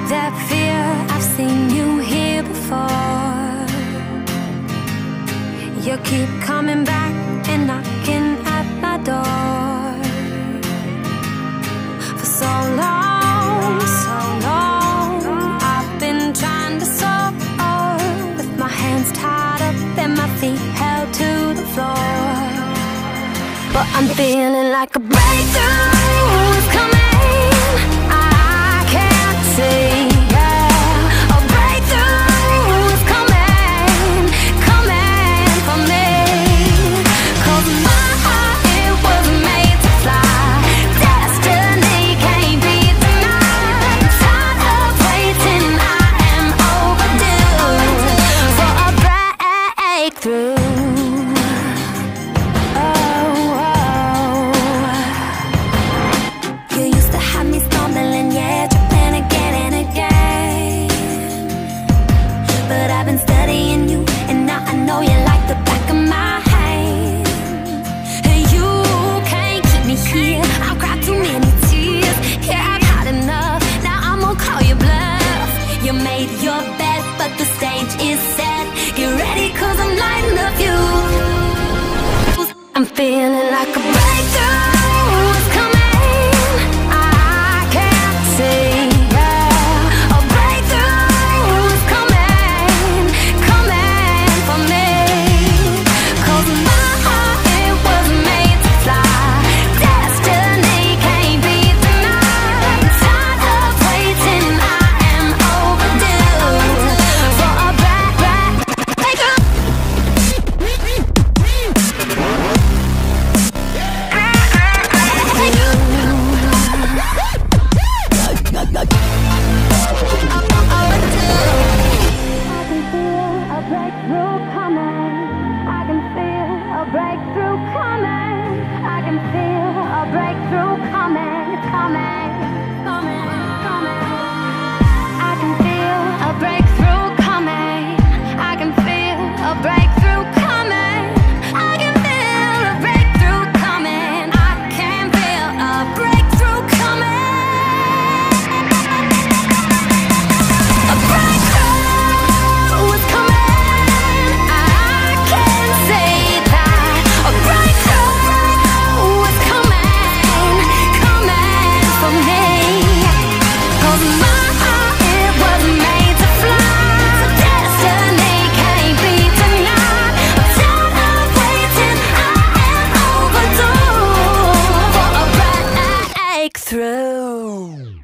that fear, I've seen you here before. You keep coming back and knocking at my door. For so long, I've been trying to soar, with my hands tied up and my feet held to the floor. But I'm feeling like a breakthrough is coming. I can't see, yeah. A breakthrough is coming, coming for me. 'Cause my heart, it was made to fly. Destiny can't be denied. Tired of waiting, I am overdue for a breakthrough. I've been studying you, and now I know you like the back of my hand. And you can't keep me here, I've cried too many tears. Yeah, I've had enough, now I'm gonna call your bluff. You made your bed, but the stage is set. Get ready, 'cause I'm lighting up you. I'm feeling like a breakthrough is coming. I can't see. Breakthrough coming, I can feel a breakthrough coming, coming, coming, coming. I can feel a breakthrough coming. I can feel a breakthrough coming. I can feel a breakthrough coming. I can feel a breakthrough coming. A breakthrough is coming. I can say a breakthrough is coming, coming for me. 'Cause my heart, it was made to fly. Destiny can't be denied. I'm tired of waiting, I am overdue for a breakthrough.